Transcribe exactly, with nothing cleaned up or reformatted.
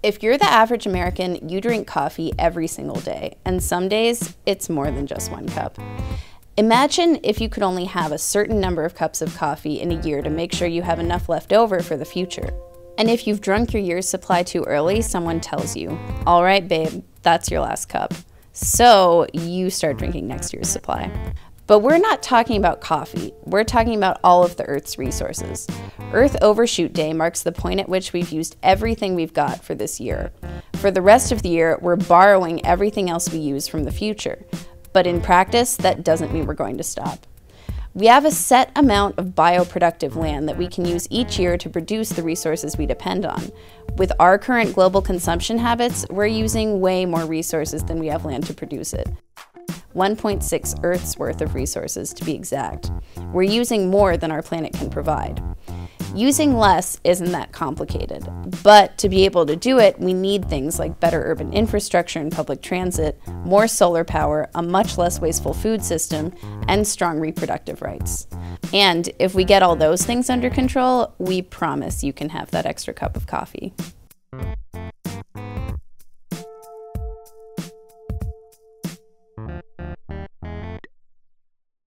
If you're the average American, you drink coffee every single day, and some days it's more than just one cup. Imagine if you could only have a certain number of cups of coffee in a year to make sure you have enough left over for the future. And if you've drunk your year's supply too early, someone tells you, all right, babe, that's your last cup. So you start drinking next year's supply. But we're not talking about coffee, we're talking about all of the Earth's resources. Earth Overshoot Day marks the point at which we've used everything we've got for this year. For the rest of the year, we're borrowing everything else we use from the future. But in practice, that doesn't mean we're going to stop. We have a set amount of bioproductive land that we can use each year to produce the resources we depend on. With our current global consumption habits, we're using way more resources than we have land to produce it. one point six Earth's worth of resources, to be exact. We're using more than our planet can provide. Using less isn't that complicated, but to be able to do it, we need things like better urban infrastructure and public transit, more solar power, a much less wasteful food system, and strong reproductive rights. And if we get all those things under control, we promise you can have that extra cup of coffee.